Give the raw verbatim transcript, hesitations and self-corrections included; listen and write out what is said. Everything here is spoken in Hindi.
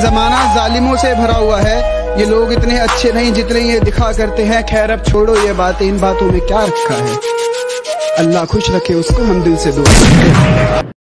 जमाना जालिमों से भरा हुआ है। ये लोग इतने अच्छे नहीं जितने ये दिखा करते हैं। खैर अब छोड़ो ये बातें, इन बातों में क्या रखा है। अल्लाह खुश रखे उसको, हम दिल से दुआ करते हैं।